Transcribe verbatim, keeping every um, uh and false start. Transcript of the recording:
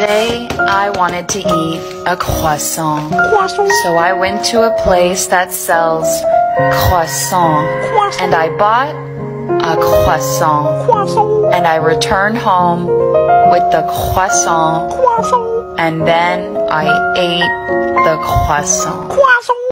Today, I wanted to eat a croissant. Croissant. So I went to a place that sells croissant. Croissant. And I bought a croissant. Croissant. And I returned home with the croissant. Croissant. And then I ate the croissant. Croissant.